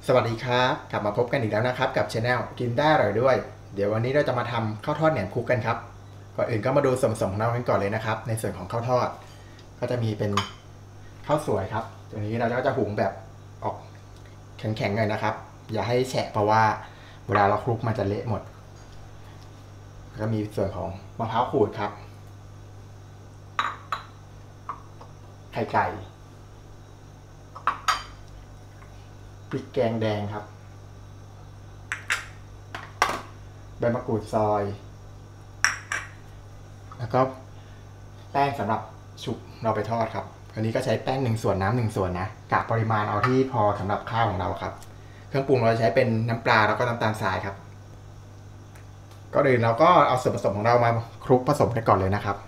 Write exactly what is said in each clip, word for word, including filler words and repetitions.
สวัสดีครับกลับมาพบกันอีกแล้วนะครับกับช anel กินได้อร่อยด้วยเดี๋ยววันนี้เราจะมาทำข้าวทอดแหนมคุกกันครับก่อนอื่นก็มาดูส่วนผสมของเรากันก่อนเลยนะครับในส่วนของข้าวทอดก็จะมีเป็นข้าวสวยครับตัวนี้เราก็จะหุงแบบออกแข็งๆหน่อยนะครับอย่าให้แฉะเพราะว่าเวลาเราคลุกมันจะเละหมดก็มีส่วนของมะพร้าวขูดครับไข่ไก่พริกแกงแดงครับใบมะกรูดซอยแล้วก็แป้งสำหรับชุบเราไปทอดครับอันนี้ก็ใช้แป้งหนึ่งส่วนน้ำหนึ่งส่วนนะกะปริมาณเอาที่พอสำหรับข้าวของเราครับเครื่องปรุงเราใช้เป็นน้ำปลาแล้วก็น้ำตาลทรายครับก็เลยเราก็เอาส่วนผสมของเรามาคลุกผสมกันก่อนเลยนะครับ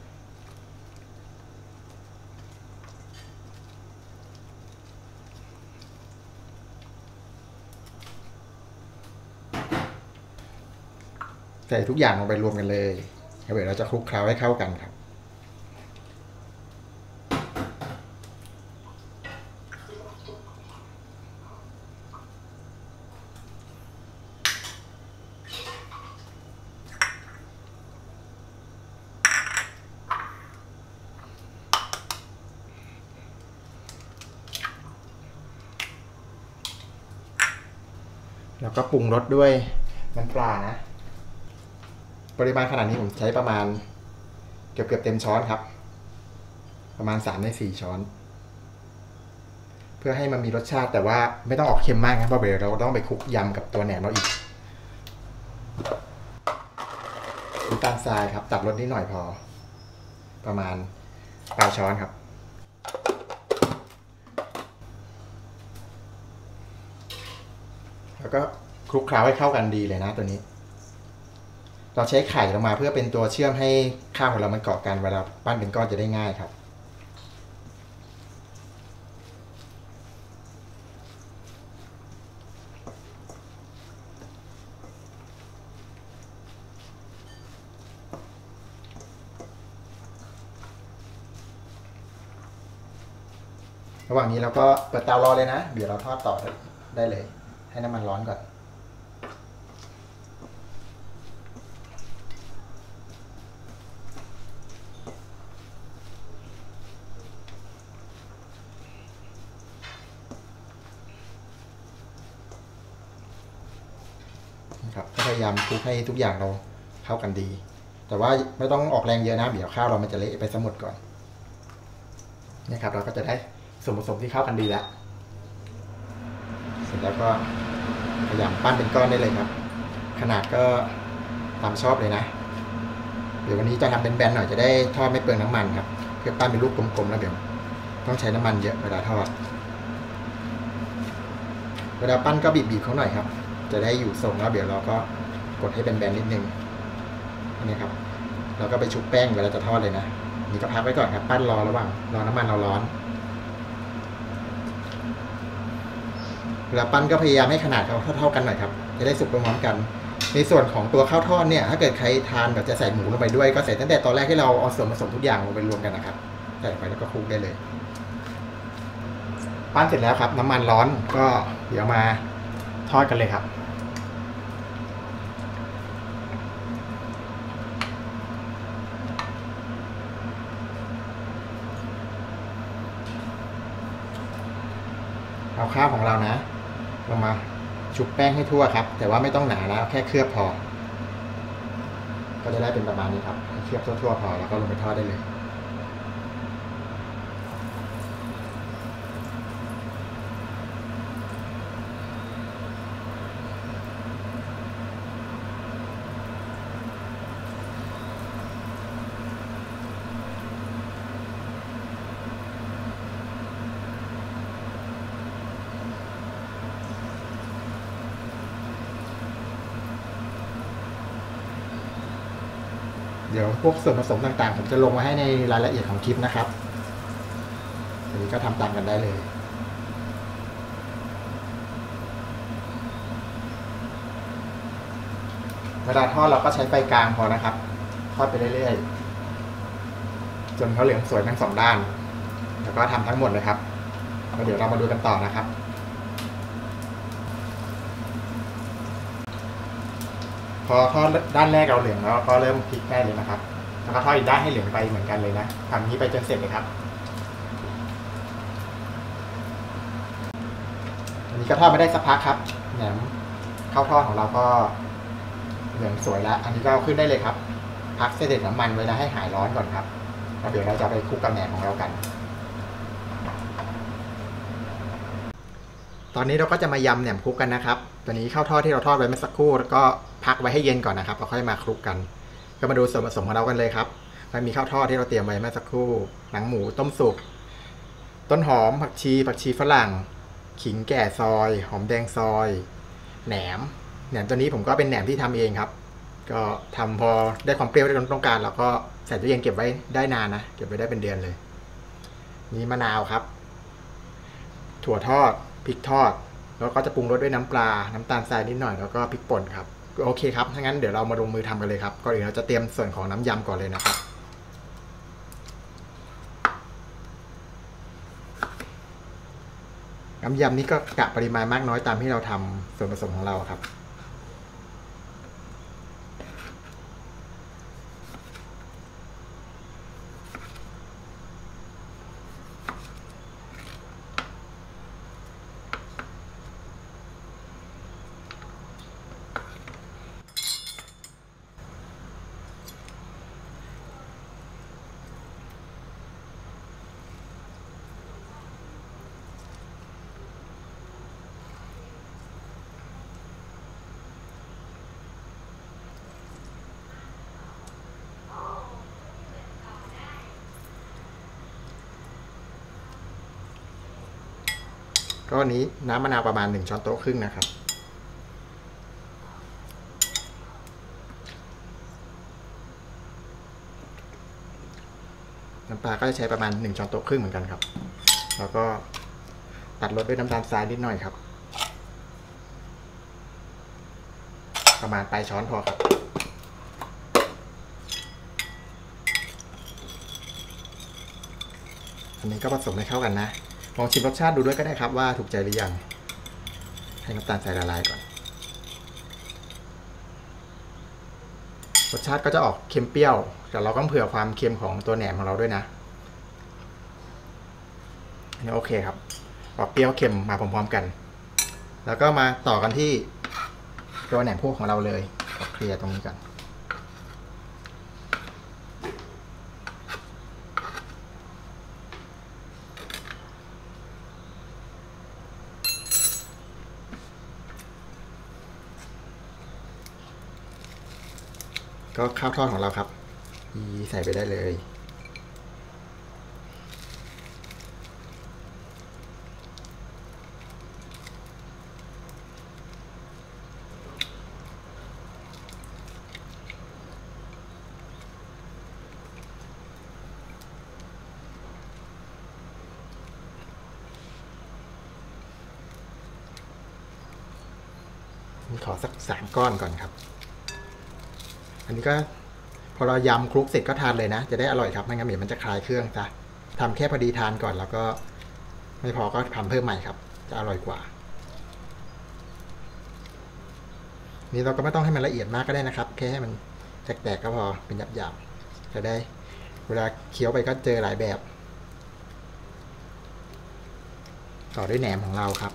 ใส่ทุกอย่างลงไปรวมกันเลยเดี๋ยวเราจะคลุกเคล้าให้เข้ากันครับแล้วก็ปรุงรสด้วยน้ำปลานะปริมาณขนาดนี้ผมใช้ประมาณเกือบเกือบเต็มช้อนครับประมาณสามในสี่ช้อนเพื่อให้มันมีรสชาติแต่ว่าไม่ต้องออกเค็มมากนะเพราะเดี๋ยวเราต้องไปคลุกยำกับตัวแหนมเราอีกน้ำตาลทรายครับตัดรสนิดหน่อยพอประมาณปลายช้อนครับแล้วก็คลุกเคล้าให้เข้ากันดีเลยนะตัวนี้เราใช้ไข่ลงมาเพื่อเป็นตัวเชื่อมให้ข้าวของเรามันเกาะกันเวลาปั้นเป็นก้อนจะได้ง่ายครับระหว่างนี้เราก็เปิดเตารอเลยนะเดี๋ยวเราทอดต่อได้เลยให้น้ำมันร้อนก่อนครับก็พยายามคลุกให้ทุกอย่างเราเข้ากันดีแต่ว่าไม่ต้องออกแรงเยอะนะเดี๋ยวข้าวเรามันจะเละไปซะหมดก่อนนี่ครับเราก็จะได้ส่วนผสมที่เข้ากันดีแล้วเสร็จแล้วก็พยายามปั้นเป็นก้อนได้เลยครับขนาดก็ตามชอบเลยนะเดี๋ยววันนี้จะทำเป็นแบนหน่อยจะได้ทอดไม่เปลืองน้ำมันครับเพื่อปั้นเป็นลูกกลมๆแล้วเดี๋ยวต้องใช้น้ำมันเยอะเวลาทอดเวลาปั้นก็บีบๆเขาหน่อยครับจะได้อยู่ทรงแล้วเดี๋ยวเราก็กดให้เป็นแบนนิดนึงนี่ครับเราก็ไปชุบแป้งเวลาจะทอดเลยนะนี่ก็พักไว้ก่อนครับปั้นรอระหว่างรอน้ำมันเราร้อนเวลาปั้นก็พยายามให้ขนาดเขาเท่าๆกันหน่อยครับจะได้สุกพร้อมกันในส่วนของตัวข้าวทอดเนี่ยถ้าเกิดใครทานแบบจะใส่หมูลงไปด้วยก็ใส่ตั้งแต่ตอนแรกที่เราเอาส่วนผสมทุกอย่างลงไปรวมกันนะครับใส่ไปแล้วก็คลุกได้เลยปั้นเสร็จแล้วครับน้ำมันร้อนก็เดี๋ยวมาทอดกันเลยครับเอาข้าวของเรานะเรามาชุบแป้งให้ทั่วครับแต่ว่าไม่ต้องหนาแล้วแค่เคลือบพอก็จะได้เป็นประมาณนี้ครับเคลือบทั่วๆพอแล้วก็ลงไปทอดได้เลยเดี๋ยวพวกส่วนผสมต่างๆผมจะลงมาให้ในรายละเอียดของคลิปนะครับอันนี้ก็ทำตามกันได้เลยเวลาทอดเราก็ใช้ไฟกลางพอนะครับทอดไปเรื่อยๆจนเขาเหลืองสวยทั้งสองด้านแล้วก็ทำทั้งหมดเลยครับแล้วเดี๋ยวเรามาดูกันต่อนะครับพอทอดด้านแรกเราเหลืองแล้วก็เริ่มพลิกได้เลยนะครับแล้วก็ทอดอีกด้านให้เหลืองไปเหมือนกันเลยนะทำนี้ไปจนเสร็จเลยครับอันนี้ก็ทอดไม่ได้สักพักครับแหนมข้าวทอดของเราก็เหลืองสวยแล้วอันนี้ก็ขึ้นได้เลยครับพักเสด็จน้ำมันไว้นะให้หายร้อนก่อนครับแล้วเดี๋ยวเราจะไปคลุกกับแหนมของเรากันตอนนี้เราก็จะมายำแหนมคลุกกันนะครับตอนนี้ข้าวทอดที่เราทอดไว้เมื่อสักครู่แล้วก็พักไว้ให้เย็นก่อนนะครับเราค่อยมาคลุกกันก็มาดูส่วนผสมของเรากันเลยครับมันมีข้าวทอดที่เราเตรียมไว้เมื่อสักครู่หนังหมูต้มสุกต้นหอมผักชีผักชีฝรั่งขิงแก่ซอยหอมแดงซอยแหนมแหนมตัวนี้ผมก็เป็นแหนมที่ทำเองครับก็ทำพอได้ความเปรี้ยวที่เราต้องการแล้วก็ใส่ตู้เย็นเก็บไว้ได้นานนะเก็บไว้ได้เป็นเดือนเลยนี่มะนาวครับถั่วทอดพริกทอดแล้วก็จะปรุงรสด้วยน้ำปลาน้ำตาลทรายนิดหน่อยแล้วก็พริกป่นครับโอเคครับถ้างั้นเดี๋ยวเรามาลงมือทำกันเลยครับก่อนอื่นเราจะเตรียมส่วนของน้ำยำก่อนเลยนะครับน้ำยำนี้ก็กะปริมาณมากน้อยตามที่เราทำส่วนผสมของเราครับก็อันนี้น้ำมะนาวประมาณหนึ่งช้อนโต๊ะครึ่งนะครับน้ำปลาก็จะใช้ประมาณหนึ่งช้อนโต๊ะครึ่งเหมือนกันครับแล้วก็ตัดรสด้วยน้ำตาลทรายนิดหน่อยครับประมาณปลายช้อนพอครับอันนี้ก็ผสมให้เข้ากันนะลองชิมรสชาติดูด้วยก็ได้ครับว่าถูกใจหรือยังให้น้ำตาลทรายละลายก่อนรสชาติก็จะออกเค็มเปรี้ยวแต่เราต้องเผื่อความเค็มของตัวแหนมของเราด้วยนะอันนี้โอเคครับออกเปรี้ยวเค็มมาพร้อมๆกันแล้วก็มาต่อกันที่ตัวแหนมพวกของเราเลยเคลียร์ตรงนี้กันก็ข้าวทอดของเราครับใส่ไปได้เลยขอสักสามก้อนก่อนครับอันนี้ก็พอเรายำคลุกเสร็จก็ทานเลยนะจะได้อร่อยครับไม่งั้นเดี๋ยวมันจะคลายเครื่องจ้ะทำแค่พอดีทานก่อนแล้วก็ไม่พอก็ทำเพิ่มใหม่ครับจะอร่อยกว่านี่เราก็ไม่ต้องให้มันละเอียดมากก็ได้นะครับแค่ให้มันแตกๆก็พอเป็นหยาบๆจะได้เวลาเคี้ยวไปก็เจอหลายแบบต่อด้วยแหนมของเราครับ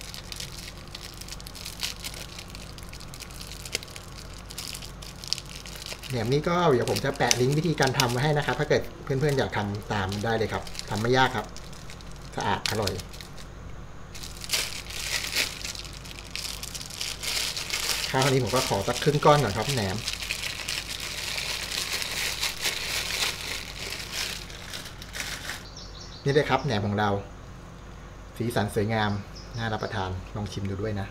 แหนมนี้ก็เดี๋ยวผมจะแปะลิงก์วิธีการทำไว้ให้นะครับถ้าเกิดเพื่อนๆอยากทำตามได้เลยครับทำไม่ยากครับสะอาดอร่อยข้าวนี้ผมก็ขอสักครึ่งก้อนก่อนครับแหนมนี่เลยครับแหนมของเราสีสันสวยงามน่ารับประทานลองชิมดูด้วยนะ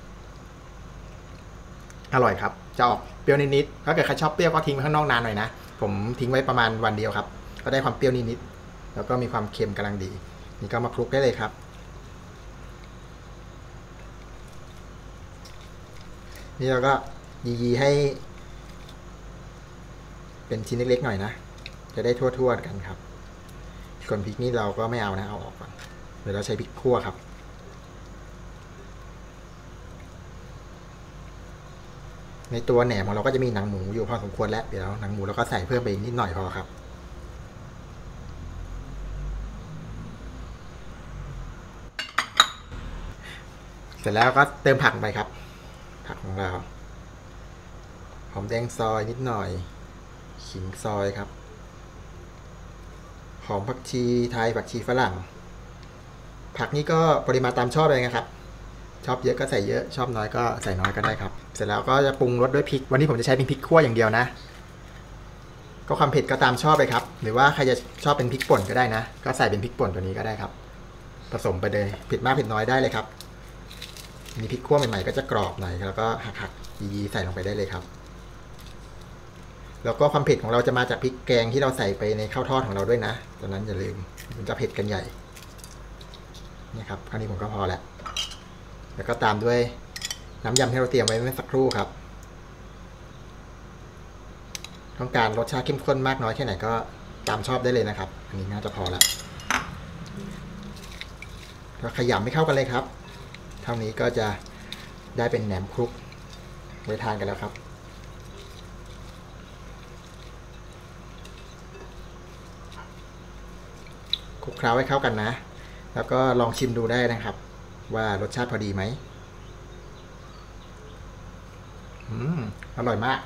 อร่อยครับจะออกเปรี้ยวนิดๆถ้าเกิดใครชอบเปรี้ยวก็ทิ้งไว้ข้างนอกนานหน่อยนะผมทิ้งไว้ประมาณวันเดียวครับก็ได้ความเปรี้ยวนิดๆแล้วก็มีความเค็มกำลังดีนี่ก็มาคลุกได้เลยครับนี่เราก็ยีๆให้เป็นชิ้นเล็กๆหน่อยนะจะได้ทั่วๆกันครับส่วนพริกนี่เราก็ไม่เอานะเอาออกก่อนเดี๋ยวเราใช้พริกคั่วครับ นในตัวแหนมของเราก็จะมีหนังหมูอยู่พอสมควรแล้วเดี๋ยวหนังหมูเราก็ใส่เพิ่มไปอีกนิดหน่อยพอครับเสร็จแล้วก็เติมผักไปครับผักของเราหอมแดงซอยนิดหน่อยขิงซอยครับหอมผักชีไทยผักชีฝรั่งผักนี้ก็ปริมาณตามชอบเลยนะครับชอบเยอะก็ใส่เยอะชอบน้อยก็ใส่น้อยก็ได้ครับเสร็จแล้วก็จะปรุงรสด้วยพริกวันนี้ผมจะใช้เป็นพริกขั่วอย่างเดียวนะก็ความเผ็ดก็ตามชอบเลยครับหรือว่าใครจะชอบเป็นพริกป่นก็ได้นะก็ใส่เป็นพริกป่นตัวนี้ก็ได้ครับผสมไปเลยเผ็ดมากเผ็ดน้อยได้เลยครับมีพริกขั่วใหม่ๆก็จะกรอบหน่อยแล้วก็หักๆยีๆใส่ลงไปได้เลยครับแล้วก็ความเผ็ดของเราจะมาจากพริกแกงที่เราใส่ไปในข้าวทอดของเราด้วยนะตอนนั้นอย่าลืมมันจะเผ็ดกันใหญ่นี่ครับคราวนี้ผมก็พอแล้วแล้วก็ตามด้วยน้ำยำที่เราเตรียมไว้เมื่อสักครู่ครับต้องการรสชาติเข้มข้นมากน้อยแค่ไหนก็ตามชอบได้เลยนะครับอันนี้น่าจะพอแล้วก็ขยำให้เข้ากันเลยครับเท่านี้ก็จะได้เป็นแหนมคลุกไว้ทานกันแล้วครับคลุกเคล้าให้เข้ากันนะแล้วก็ลองชิมดูได้นะครับว่ารสชาติพอดีไหมอืมอร่อยมาก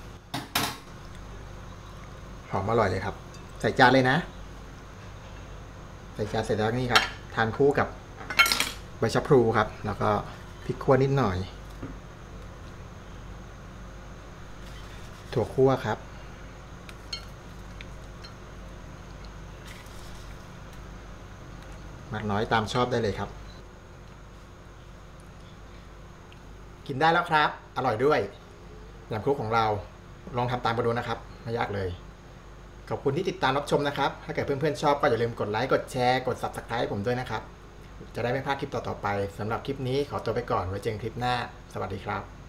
หอมอร่อยเลยครับใส่จานเลยนะใส่จานเสร็จแล้วนี่ครับทานคู่กับใบชะพลูครับแล้วก็พริกขั่วนิดหน่อยถั่วคั่วครับมากน้อยตามชอบได้เลยครับกินได้แล้วครับอร่อยด้วยแหนมคลุกของเราลองทำตามกันดูนะครับไม่ยากเลยขอบคุณที่ติดตามรับชมนะครับถ้าเกิดเพื่อนๆชอบก็อย่าลืมกดไลค์กดแชร์กด ซับสไครบ์ ผมด้วยนะครับจะได้ไม่พลาดคลิปต่อๆไปสำหรับคลิปนี้ขอตัวไปก่อนไว้เจอกันคลิปหน้าสวัสดีครับ